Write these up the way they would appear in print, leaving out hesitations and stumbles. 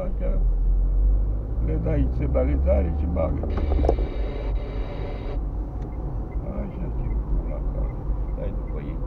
astea, le dai semnalizare și bagă. Așa tipul la care dai după ei.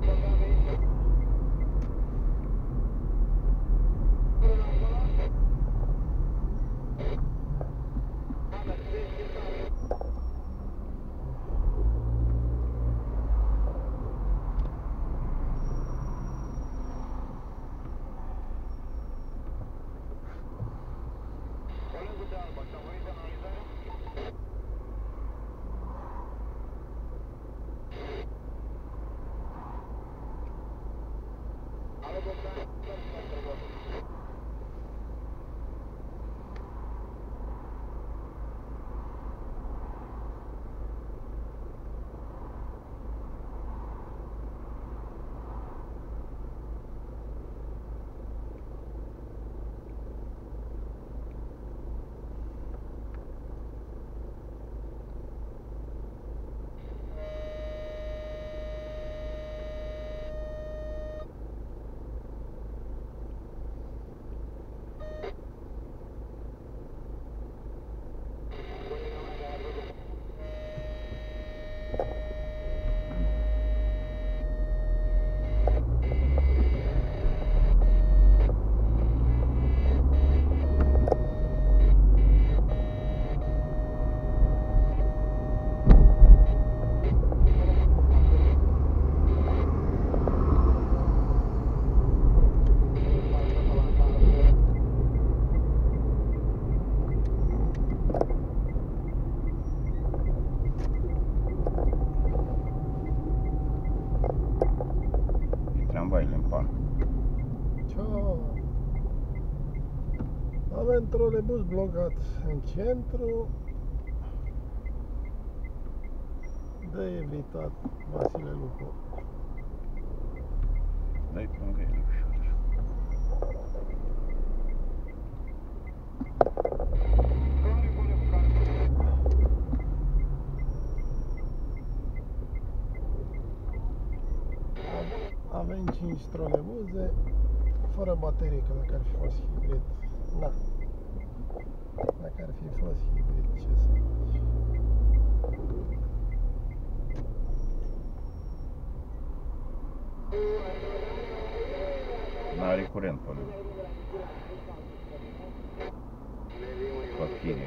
Tramvaile în parc. Ciao. Avem trolebus blocat în centru. De evitat Vasile Lupu. Dai pe lângă el ușor. Avem 5 trolebuze fără baterie, că dacă ar fi fost hibrid, na. Dacă ar fi fost hibrid, ce să faci? N-are curent pe lângă. Pe firie.